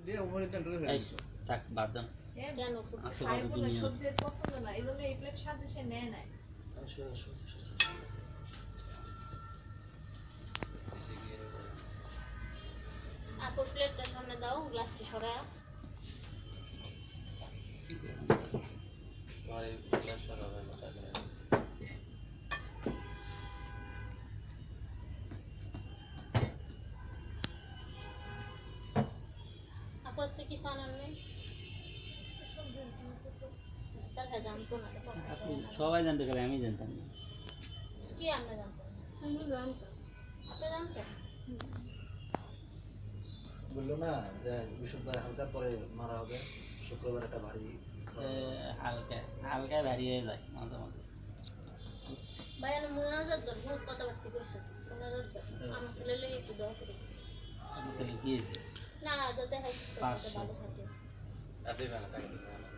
দিয়ে ওভারে টেন্ডারে হয়ে গেছে থাক বাদ দেন কেন আচ্ছা, খাই বাদ বলে দিন। সবজির পছন্দ না এই জন্য এই প্লেট সাথে সে নেয় নাই আসো আসো আপুর প্লেটটা সামনে দাও গ্লাসটি সরা তোমার এই গ্লাস সরাবে মোটা করে আপু আজকে কি সানান নেই তার কাছে জানতো না আপনি সবাই জানতে গেলে আমি জানতাম না কি আমরা জানতো আমি জানতাম আপনি জানতেন বললো না যে বৃহস্পতিবার হালকা পরে মারা হবে শুক্রবার একটা ভারী হালকা হালকা ভারী হয়ে যায় মাঝে মাঝে ভাই আমি মুনাজাত দর বহুত কথাবার্তা কইছো মুনাজাত দর আমার ছেলে লই একটু দোয়া করিস আপনি ছেলে কি হয়েছে না যাতে হয় 500 ভালো থাকে আপনি ভালো থাকেন